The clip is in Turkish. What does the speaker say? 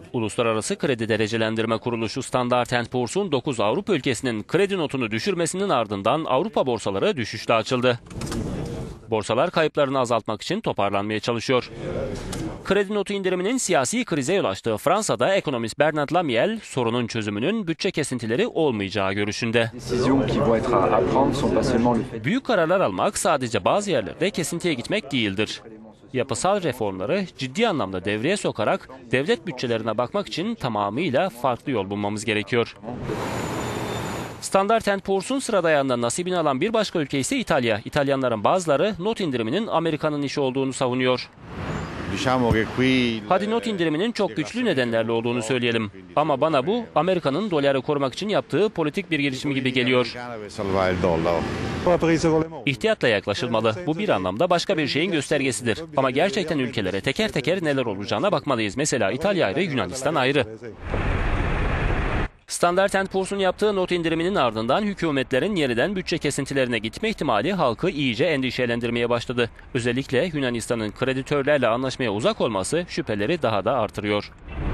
Uluslararası Kredi Derecelendirme Kuruluşu Standard & Poor's'un 9 Avrupa ülkesinin kredi notunu düşürmesinin ardından Avrupa borsaları düşüşle açıldı. Borsalar kayıplarını azaltmak için toparlanmaya çalışıyor. Kredi notu indiriminin siyasi krize yol açtığı Fransa'da ekonomist Bernard Lamiel, sorunun çözümünün bütçe kesintileri olmayacağı görüşünde. Büyük kararlar almak sadece bazı yerlerde kesintiye gitmek değildir. Yapısal reformları ciddi anlamda devreye sokarak devlet bütçelerine bakmak için tamamıyla farklı yol bulmamız gerekiyor. Standard & Poor's'un sıra ayağından nasibini alan bir başka ülke ise İtalya. İtalyanların bazıları not indiriminin Amerika'nın işi olduğunu savunuyor. Hadi not indiriminin çok güçlü nedenlerle olduğunu söyleyelim. Ama bana bu Amerika'nın doları korumak için yaptığı politik bir girişimi gibi geliyor. İhtiyatla yaklaşılmalı. Bu bir anlamda başka bir şeyin göstergesidir. Ama gerçekten ülkelere teker teker neler olacağına bakmalıyız. Mesela İtalya ayrı, Yunanistan ayrı. Standard & Poor's'un yaptığı not indiriminin ardından hükümetlerin yeniden bütçe kesintilerine gitme ihtimali halkı iyice endişelendirmeye başladı. Özellikle Yunanistan'ın kreditörlerle anlaşmaya uzak olması şüpheleri daha da artırıyor.